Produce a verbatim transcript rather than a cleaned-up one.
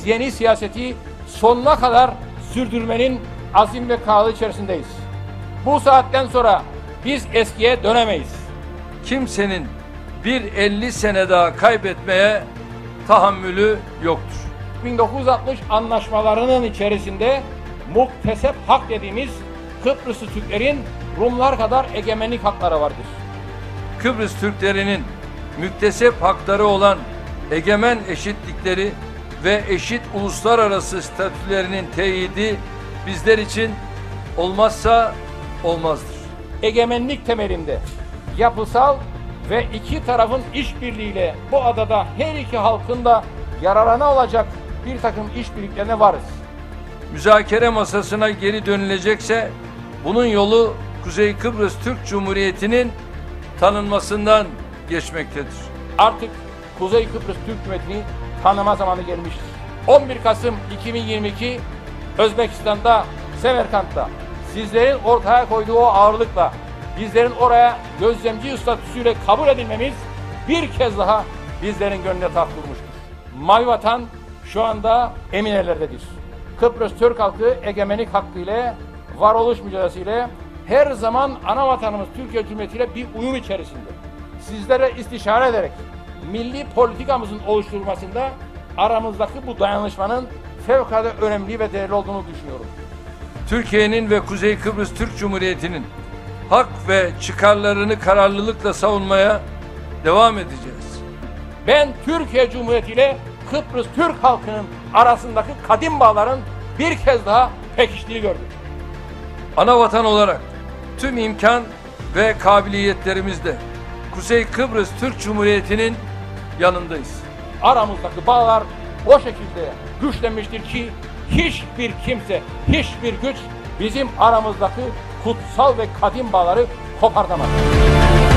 yeni siyaseti sonuna kadar sürdürmenin azim ve kararı içerisindeyiz. Bu saatten sonra biz eskiye dönemeyiz. Kimsenin bir elli sene daha kaybetmeye tahammülü yoktur. bin dokuz yüz altmış anlaşmalarının içerisinde muktesep hak dediğimiz Kıbrıslı Türklerin Rumlar kadar egemenlik hakları vardır. Kıbrıs Türklerinin müktesep hakları olan egemen eşitlikleri ve eşit uluslararası statülerinin teyidi bizler için olmazsa olmazdır. Egemenlik temelinde yapısal ve iki tarafın işbirliğiyle bu adada her iki halkın da yararına olacak bir takım işbirliklerine varız. Müzakere masasına geri dönülecekse bunun yolu Kuzey Kıbrıs Türk Cumhuriyeti'nin tanınmasından geçmektedir. Artık Kuzey Kıbrıs Türk Cumhuriyeti'ni tanıma zamanı gelmiştir. on bir Kasım iki bin yirmi iki Özbekistan'da, Semerkant'ta sizlerin ortaya koyduğu o ağırlıkla bizlerin oraya gözlemci statüsüyle kabul edilmemiz bir kez daha bizlerin gönlüne taht kurmuştur. Mavi Vatan şu anda emin ellerdedir. Kıbrıs Türk halkı egemenlik hakkı ile, varoluş mücadelesiyle her zaman ana vatanımız Türkiye Cumhuriyeti ile bir uyum içerisinde. Sizlere istişare ederek milli politikamızın oluşturulmasında aramızdaki bu dayanışmanın fevkalade önemli ve değerli olduğunu düşünüyorum. Türkiye'nin ve Kuzey Kıbrıs Türk Cumhuriyeti'nin hak ve çıkarlarını kararlılıkla savunmaya devam edeceğiz. Ben Türkiye Cumhuriyeti ile Kıbrıs Türk halkının arasındaki kadim bağların bir kez daha pekiştiğini gördüm. Anavatan olarak tüm imkan ve kabiliyetlerimizle Kuzey Kıbrıs Türk Cumhuriyeti'nin yanındayız. Aramızdaki bağlar o şekilde güçlenmiştir ki hiçbir kimse, hiçbir güç bizim aramızdaki kutsal ve kadim bağları kopartamaz.